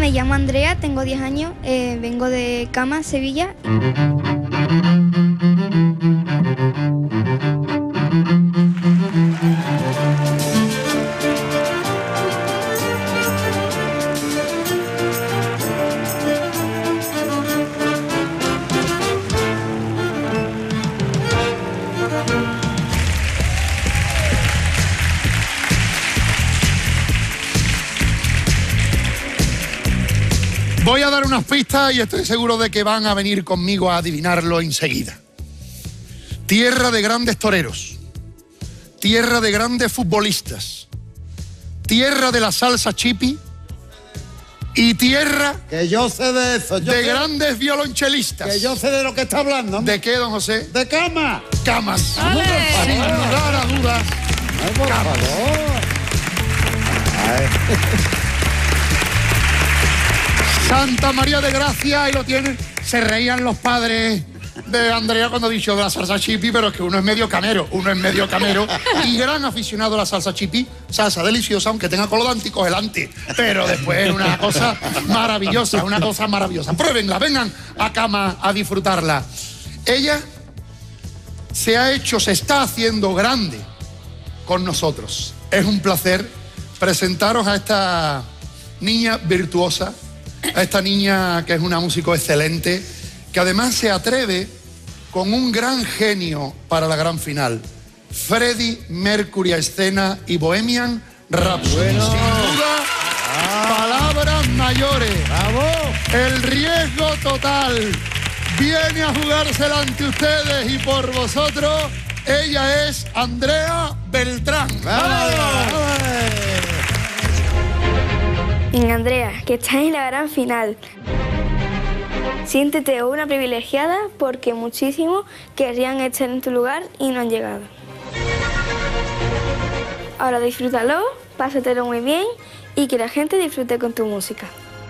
me llamo Andrea, tengo 10 años, vengo de Cama, Sevilla. Voy a dar unas pistas y estoy seguro de que van a venir conmigo a adivinarlo enseguida. Tierra de grandes toreros, tierra de grandes futbolistas, tierra de la salsa chipi y tierra que yo sé de eso, de grandes violonchelistas. Que yo sé de lo que está hablando. ¿De qué, don José? De Cama. Camas. Sin lugar a dudas. Ay, por favor. Ay. Santa María de Gracia, ahí lo tienen. Se reían los padres de Andrea cuando ha dicho de la salsa chipi, pero es que uno es medio canero y gran aficionado a la salsa chipi, salsa deliciosa, aunque tenga colorante y cogelante, pero después es una cosa maravillosa, Pruébenla, vengan a Cama a disfrutarla. Ella se está haciendo grande con nosotros. Es un placer presentaros a esta niña virtuosa, a esta niña que es una músico excelente, que además se atreve con un gran genio para la gran final. Freddie Mercury a escena y Bohemian Rhapsody. Bueno. Sin duda, palabras mayores. ¡Bravo! El riesgo total. Viene a jugársela ante ustedes y por vosotros. Ella es Andrea Beltrán. Bien, Andrea, que estás en la gran final. Siéntete una privilegiada porque muchísimos querrían estar en tu lugar y no han llegado. Ahora disfrútalo, pásatelo muy bien y que la gente disfrute con tu música.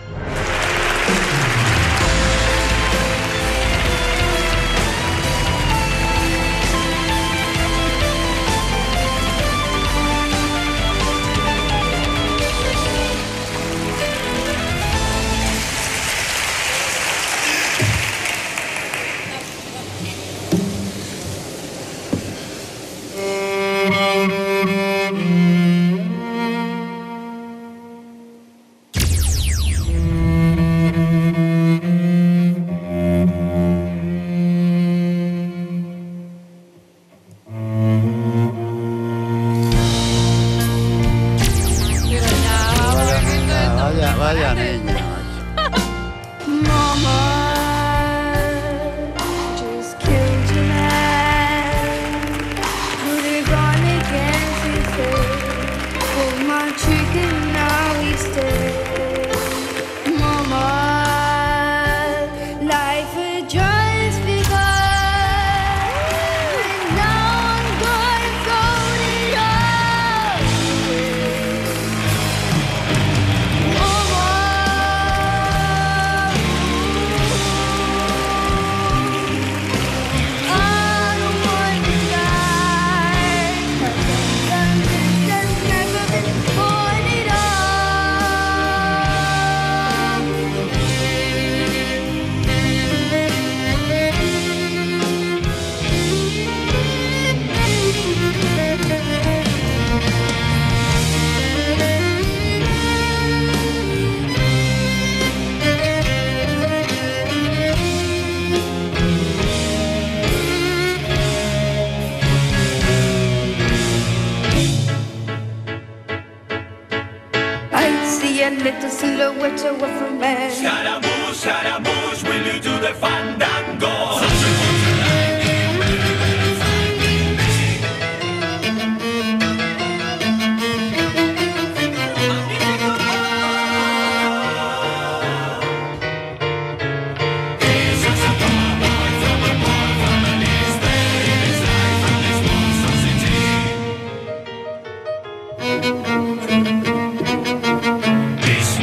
Vaya niña. Little silhouette of a man. Scaramouche, Scaramouche, will you do the fandango?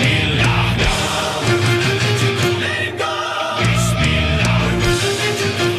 Bismillah, let it go. Bismillah,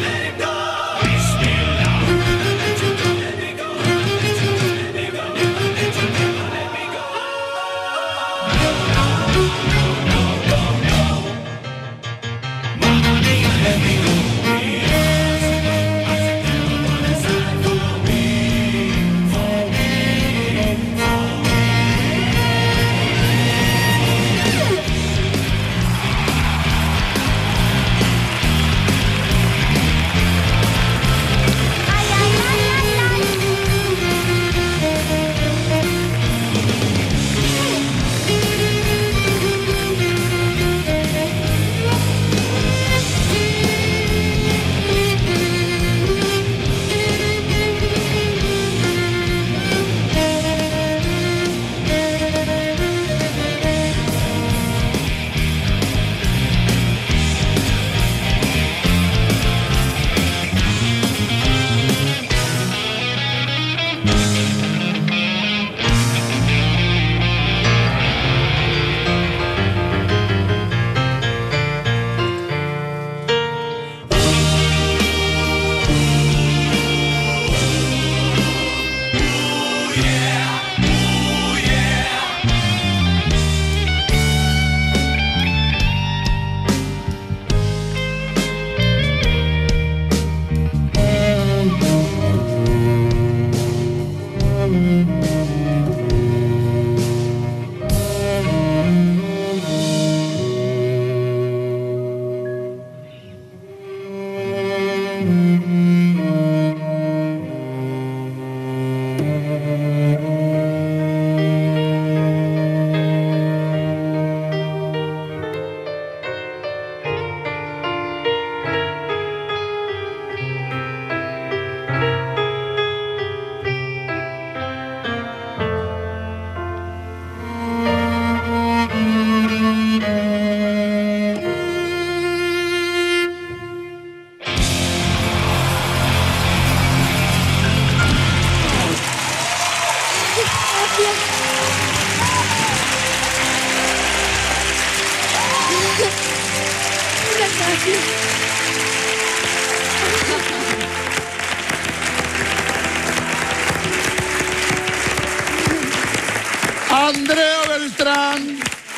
Andrea Beltrán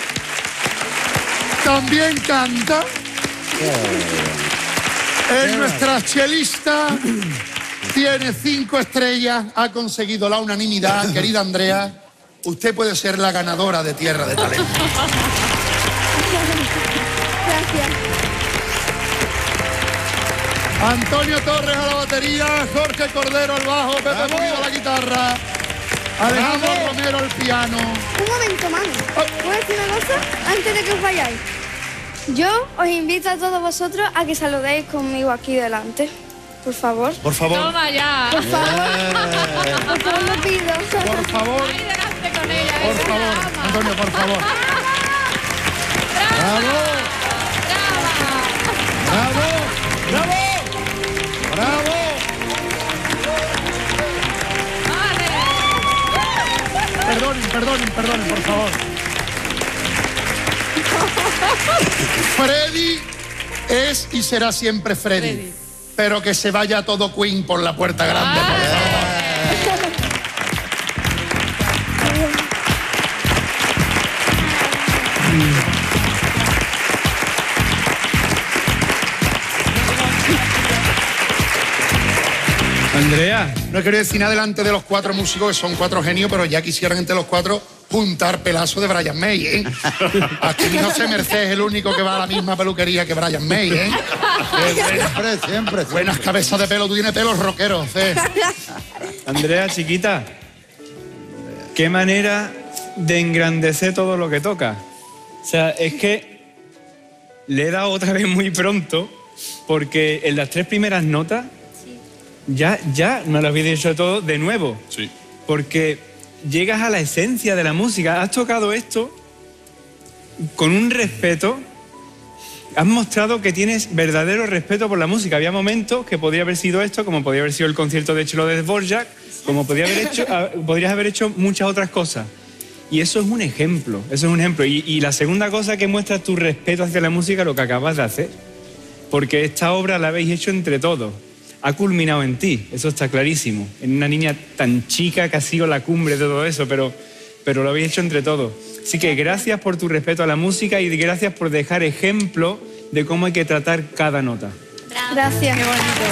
también canta. Es nuestra chelista. Tiene 5 estrellas. Ha conseguido la unanimidad. Querida Andrea, usted puede ser la ganadora de Tierra de Talento. Gracias. Antonio Torres a la batería, Jorge Cordero al bajo, Pepe Pulido a la guitarra, Alejandro Romero al piano. Un momento, mami. ¿Puedo decir una cosa antes de que os vayáis? Yo os invito a todos vosotros a que saludéis conmigo aquí delante. Por favor. Por favor. Toma ya. Por favor. Por favor, lo pido. Por favor. Ahí delante con ella. Por favor. Antonio, por favor. ¡Bravo! ¡Bravo! ¡Bravo! ¡Bravo! Perdonen, por favor. Freddy es y será siempre Freddy. Pero que se vaya todo Queen por la puerta grande, por favor. Andrea. No quiero decir nada delante de los 4 músicos, que son 4 genios, pero ya quisieran entre los 4 juntar pelazo de Brian May, ¿eh? Aquí mi José Merced es el único que va a la misma peluquería que Brian May, ¿eh? Siempre. Buenas cabezas de pelo, tú tienes pelos rockeros, ¿eh? Andrea, chiquita, qué manera de engrandecer todo lo que toca. O sea, es que le he dado otra vez muy pronto, porque en las 3 primeras notas ya me lo habéis dicho todo de nuevo. Sí. Porque llegas a la esencia de la música. Has tocado esto con un respeto. Has mostrado que tienes verdadero respeto por la música. Había momentos que podría haber sido esto, como podría haber sido el concierto de Chelo de Dvorak, como podrías haber hecho muchas otras cosas. Y eso es un ejemplo, Y la segunda cosa que muestra tu respeto hacia la música, lo que acabas de hacer. Porque esta obra la habéis hecho entre todos. Ha culminado en ti, eso está clarísimo. En una niña tan chica que ha sido la cumbre de todo eso, pero lo habéis hecho entre todos. Así que gracias por tu respeto a la música y gracias por dejar ejemplo de cómo hay que tratar cada nota. Gracias. Qué bonito.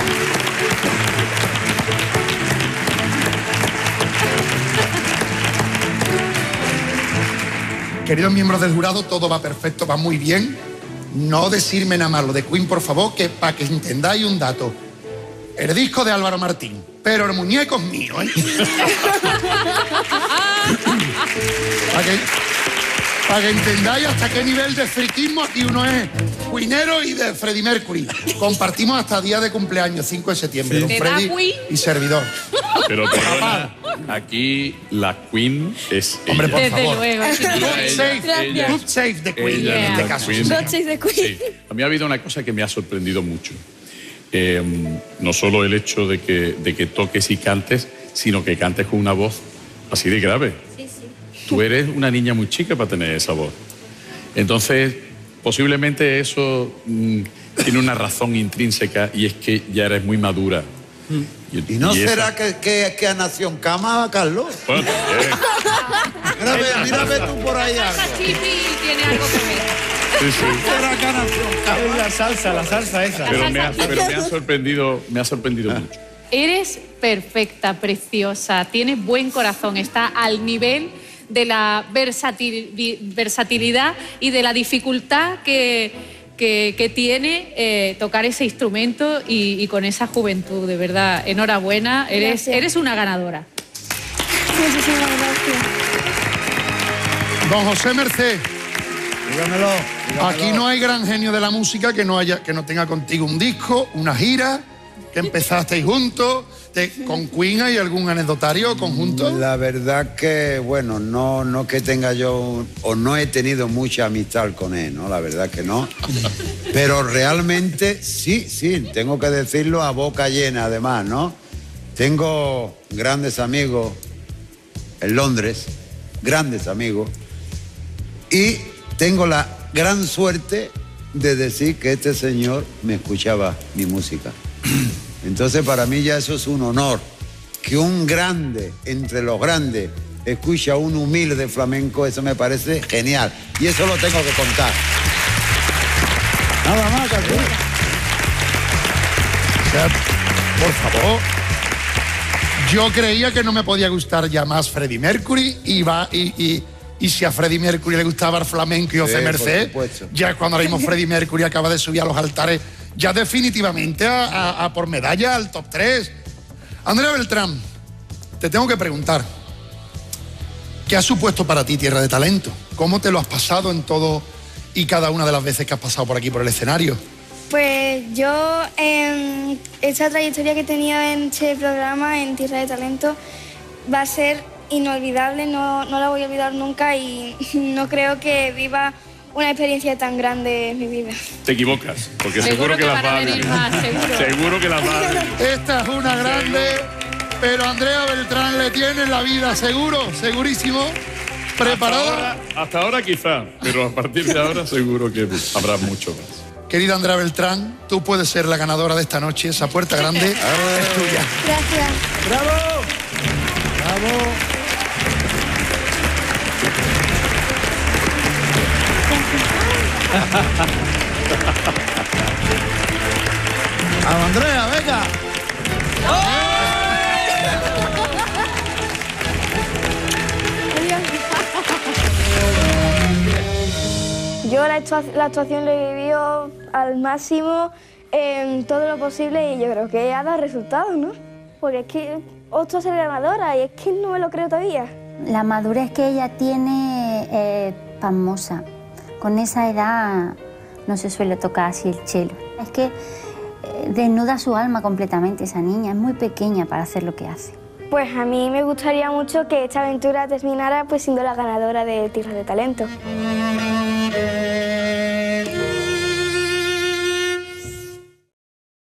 Queridos miembros del jurado, todo va perfecto, va muy bien. No decirme nada más lo de Queen, por favor, que para que entendáis un dato. El disco de Álvaro Martín, pero el muñeco es mío, ¿eh? Para que entendáis hasta qué nivel de friquismo aquí uno es queenero y de Freddie Mercury. Compartimos hasta día de cumpleaños, 5 de septiembre, don ¿Te da Freddie Queen? y servidor. Pero perdona, aquí la Queen es Hombre, ella. por Desde favor. luego. Good save de Queen Ella en es este la caso. Queen. sí, señor. Noches de Queen. Sí. A mí ha habido una cosa que me ha sorprendido mucho. No solo el hecho de que toques y cantes, sino que cantes con una voz así de grave. Sí, sí. Tú eres una niña muy chica para tener esa voz. Entonces, posiblemente eso tiene una razón intrínseca y es que ya eres muy madura. ¿Y no esa- será que ha nacido en cama, Carlos? Bueno, Mírame tú por ahí algo. Esa chipi tiene algo que ver. sí, sí. ¿Será que ha nacido en cama? Es la salsa esa. Pero me ha sorprendido mucho. Eres perfecta, preciosa, tienes buen corazón, está al nivel de la versatilidad y de la dificultad que tiene tocar ese instrumento y con esa juventud, de verdad. Enhorabuena, eres una ganadora. Muchísimas gracias. Don José Merced, Dígamelo. aquí no hay gran genio de la música que no tenga contigo un disco, una gira, que empezasteis juntos. ¿Con Queen hay algún anecdotario conjunto? La verdad que, bueno, no que tenga yo, o no he tenido mucha amistad con él, ¿no? La verdad que no. Pero realmente sí, tengo que decirlo a boca llena además, ¿no? Tengo grandes amigos en Londres, grandes amigos, y tengo la gran suerte de decir que este señor me escuchaba mi música. Entonces para mí ya eso es un honor, que un grande entre los grandes escucha a un humilde flamenco, eso me parece genial. Y eso lo tengo que contar. Nada más, Cacu. O sea, por favor. Yo creía que no me podía gustar ya más Freddie Mercury y si a Freddie Mercury le gustaba el flamenco y José Merced, ya cuando ahora mismo Freddie Mercury acaba de subir a los altares, ya definitivamente a por medalla al top 3. Andrea Beltrán, te tengo que preguntar, ¿qué ha supuesto para ti Tierra de Talento? ¿Cómo te lo has pasado en todo y cada una de las veces que has pasado por aquí por el escenario? Pues yo, esa trayectoria que he tenido en este programa, en Tierra de Talento, va a ser inolvidable, no la voy a olvidar nunca y no creo que viva una experiencia tan grande en mi vida. Te equivocas, porque seguro que las va a venir más, seguro que las va a venir. Esta es una grande, pero Andrea Beltrán le tiene en la vida, seguro, segurísimo. ¿Preparada? Hasta ahora quizá, pero a partir de ahora seguro que habrá mucho más. Querida Andrea Beltrán, tú puedes ser la ganadora de esta noche. Esa puerta grande es tuya. Gracias. ¡Bravo! ¡Bravo! ¡Vamos, Andrea, venga! Yo la actuación la he vivido al máximo, todo lo posible y yo creo que ha dado resultados, ¿no? Porque es que otro ser ganadora y es que no me lo creo todavía. La madurez que ella tiene es pasmosa. Con esa edad no se suele tocar así el cello. Es que desnuda su alma completamente esa niña, es muy pequeña para hacer lo que hace. Pues a mí me gustaría mucho que esta aventura terminara pues siendo la ganadora de Tierra de Talento.